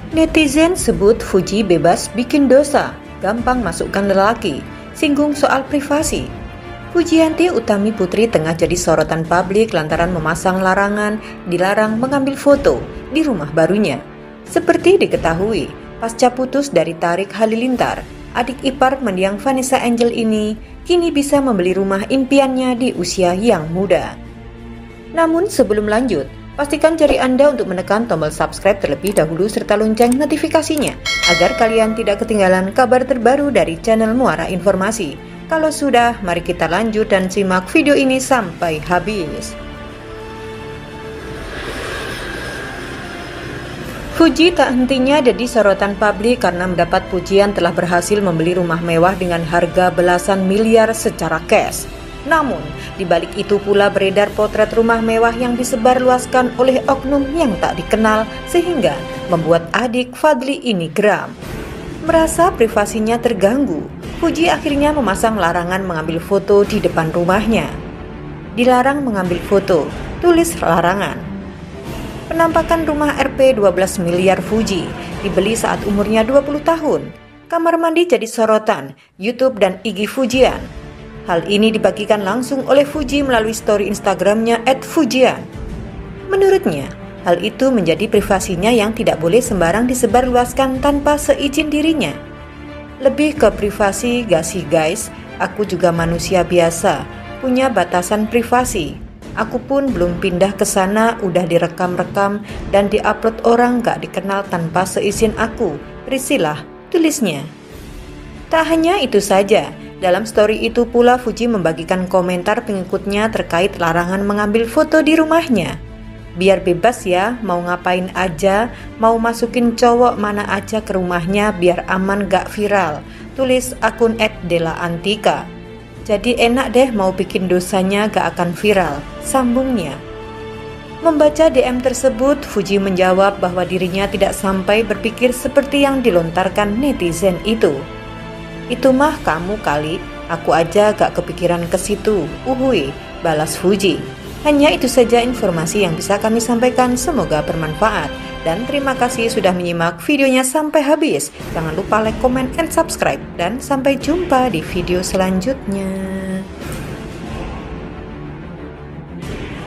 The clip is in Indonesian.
Netizen sebut Fuji bebas bikin dosa, gampang masukkan lelaki, singgung soal privasi. Fujianti Utami Putri tengah jadi sorotan publik lantaran memasang larangan dilarang mengambil foto di rumah barunya. Seperti diketahui, pasca putus dari Tarik Halilintar, adik ipar mendiang Vanessa Angel ini kini bisa membeli rumah impiannya di usia yang muda. Namun sebelum lanjut, pastikan jari Anda untuk menekan tombol subscribe terlebih dahulu serta lonceng notifikasinya agar kalian tidak ketinggalan kabar terbaru dari channel Muara Informasi. Kalau sudah, mari kita lanjut dan simak video ini sampai habis. Fuji tak hentinya jadi sorotan publik karena mendapat pujian telah berhasil membeli rumah mewah dengan harga belasan miliar secara cash. Namun, di balik itu pula beredar potret rumah mewah yang disebarluaskan oleh oknum yang tak dikenal sehingga membuat adik Fadli ini geram. Merasa privasinya terganggu, Fuji akhirnya memasang larangan mengambil foto di depan rumahnya. Dilarang mengambil foto, tulis larangan. Penampakan rumah Rp 12 miliar Fuji dibeli saat umurnya 20 tahun. Kamar mandi jadi sorotan YouTube dan IG Fujian. Hal ini dibagikan langsung oleh Fuji melalui story Instagramnya @fujian. Menurutnya, hal itu menjadi privasinya yang tidak boleh sembarang disebarluaskan tanpa seizin dirinya. Lebih ke privasi gak sih guys? Aku juga manusia biasa, punya batasan privasi. Aku pun belum pindah ke sana udah direkam-rekam dan diupload orang gak dikenal tanpa seizin aku. Risihlah, tulisnya. Tak hanya itu saja, dalam story itu pula Fuji membagikan komentar pengikutnya terkait larangan mengambil foto di rumahnya. Biar bebas ya, mau ngapain aja, mau masukin cowok mana aja ke rumahnya biar aman gak viral. Tulis akun @delaantika. Jadi enak deh mau bikin dosanya gak akan viral, sambungnya. Membaca DM tersebut, Fuji menjawab bahwa dirinya tidak sampai berpikir seperti yang dilontarkan netizen itu. Itu mah kamu kali, aku aja gak kepikiran ke situ, uhui, balas Fuji. Hanya itu saja informasi yang bisa kami sampaikan, semoga bermanfaat. Dan terima kasih sudah menyimak videonya sampai habis. Jangan lupa like, comment, and subscribe. Dan sampai jumpa di video selanjutnya.